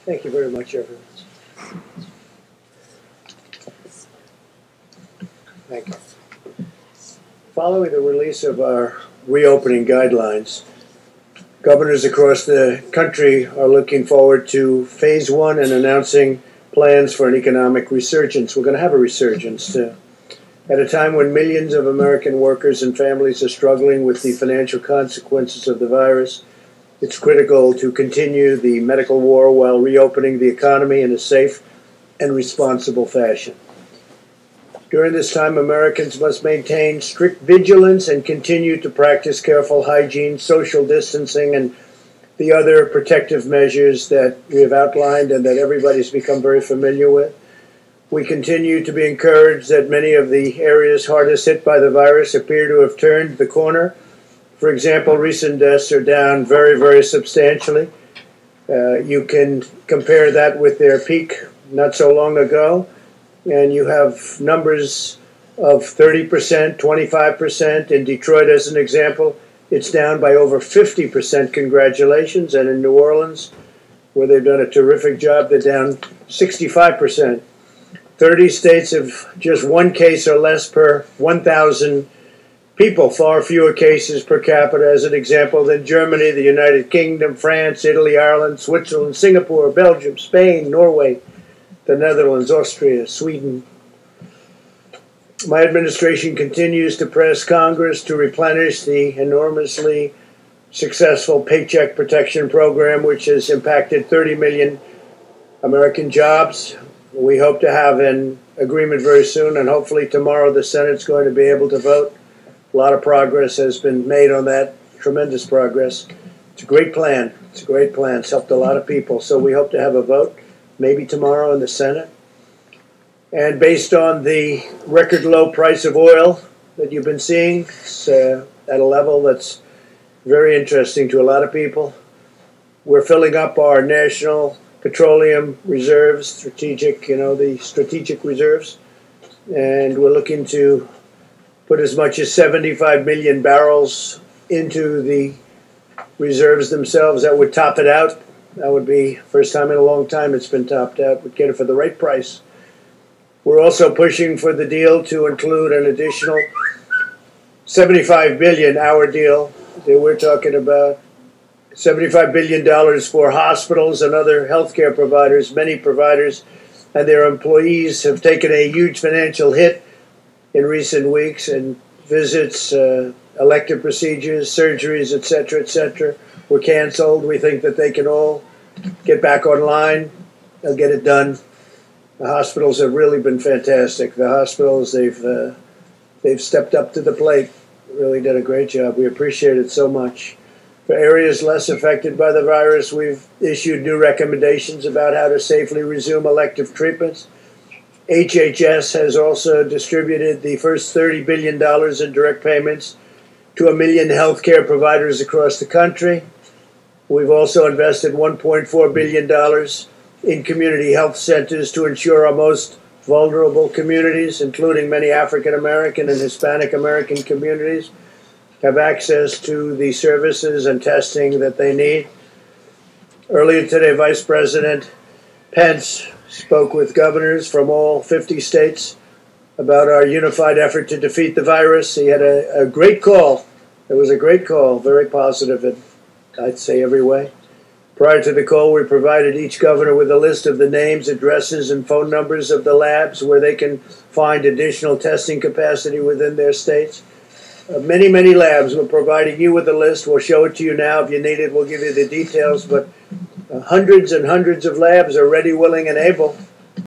Thank you very much, everyone. Thank you. Following the release of our reopening guidelines, governors across the country are looking forward to phase one and announcing plans for an economic resurgence. We're going to have a resurgence too. At a time when millions of American workers and families are struggling with the financial consequences of the virus, it's critical to continue the medical war while reopening the economy in a safe and responsible fashion. During this time, Americans must maintain strict vigilance and continue to practice careful hygiene, social distancing, and the other protective measures that we have outlined and that everybody's become very familiar with. We continue to be encouraged that many of the areas hardest hit by the virus appear to have turned the corner. For example, recent deaths are down very, very substantially. You can compare that with their peak not so long ago, and you have numbers of 30%, 25%. In Detroit, as an example, it's down by over 50%. Congratulations. And in New Orleans, where they've done a terrific job, they're down 65%. 30 states have just one case or less per 1,000 people, far fewer cases per capita, as an example, than Germany, the United Kingdom, France, Italy, Ireland, Switzerland, Singapore, Belgium, Spain, Norway, the Netherlands, Austria, Sweden. My administration continues to press Congress to replenish the enormously successful Paycheck Protection Program, which has impacted 30 million American jobs. We hope to have an agreement very soon, and hopefully tomorrow the Senate's going to be able to vote. A lot of progress has been made on that, tremendous progress. It's a great plan. It's a great plan. It's helped a lot of people. So we hope to have a vote, maybe tomorrow in the Senate. And based on the record low price of oil that you've been seeing, it's at a level that's very interesting to a lot of people. We're filling up our national petroleum reserves, the strategic reserves. And we're looking to put as much as 75 million barrels into the reserves themselves. That would top it out. That would be first time in a long time it's been topped out. We'd get it for the right price. We're also pushing for the deal to include an additional 75 billion, our deal that we're talking about. $75 billion for hospitals and other healthcare providers. Many providers and their employees have taken a huge financial hit in recent weeks, and visits, elective procedures, surgeries, etc., were canceled. We think that they can all get back online. They'll get it done. The hospitals have really been fantastic. The hospitals, they've stepped up to the plate, really did a great job. We appreciate it so much. For areas less affected by the virus, we've issued new recommendations about how to safely resume elective treatments. HHS has also distributed the first $30 billion in direct payments to 1 million healthcare providers across the country. We've also invested $1.4 billion in community health centers to ensure our most vulnerable communities, including many African American and Hispanic American communities, have access to the services and testing that they need. Earlier today, Vice President Pence spoke with governors from all 50 states about our unified effort to defeat the virus. He had a great call. It was a great call, very positive in, I'd say, every way. Prior to the call, we provided each governor with a list of the names, addresses, and phone numbers of the labs where they can find additional testing capacity within their states. Many, many labs. We're providing you with a list. We'll show it to you now. If you need it, we'll give you the details. But hundreds and hundreds of labs are ready, willing, and able